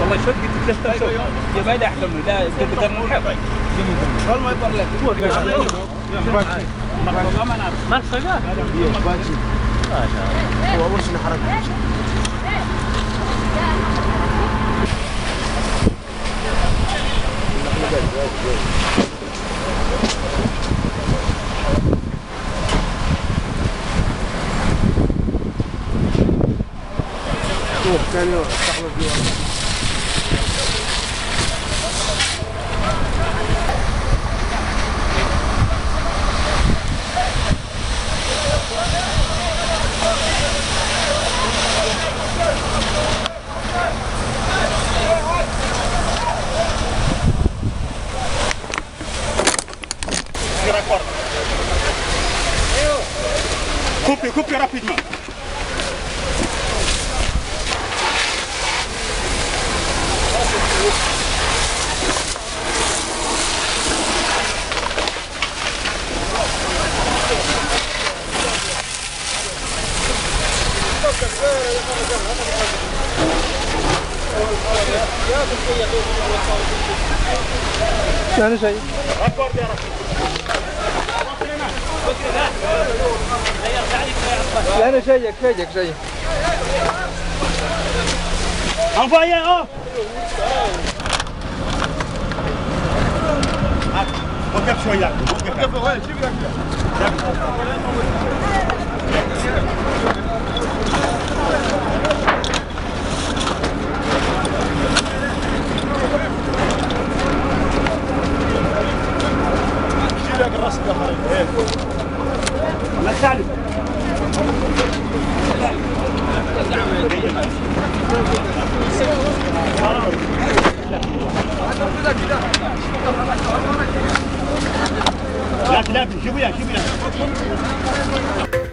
والله شوت قلت له شوت يا ما لا احكم لا تقدر نلحق والله ما يبر لك ما صقع ما شاء الله هو اول شيء حركه ثاني استخلص بيه Coupe rapidement. يعني شيء يعني شيء Envoyez-en! وقف شوية وقف شيل لك الراس الاخرين لا تعلم لا شوفوا يا